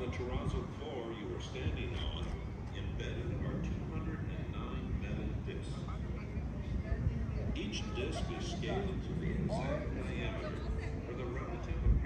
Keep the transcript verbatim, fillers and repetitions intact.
terrazzo floor you are standing on, embedded are two hundred nine metal discs. Each disc is scaled to the exact diameter for the relative